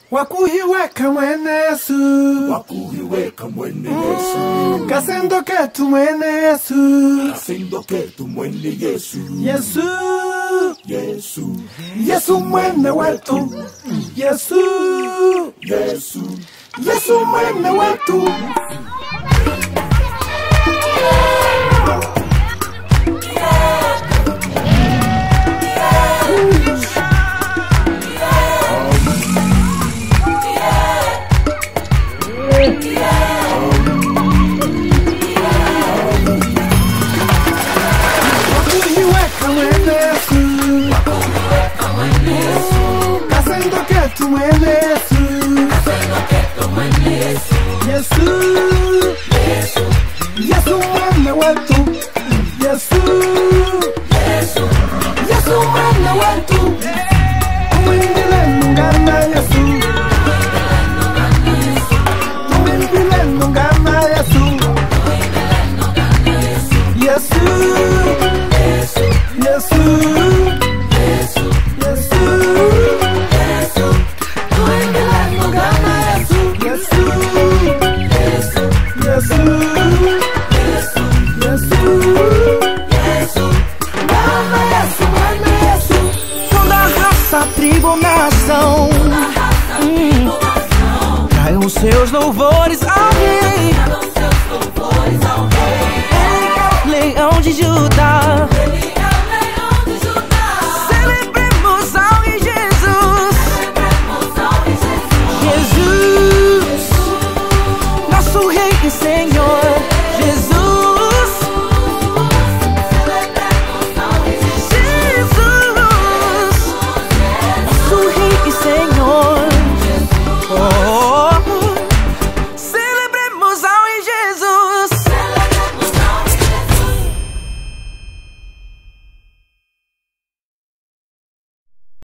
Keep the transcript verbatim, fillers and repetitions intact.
Wakuhiweka mwene Yesu, wakuhiweka mwene Yesu, kasendo ketu mwene Yesu, kasendo ketu mwene Yesu, Yesu, Yesu, Yesu mwene wetu, Yesu, Yesu, Yesu mwene wetu. Yesu, Yesu, Yesu mwene wetu.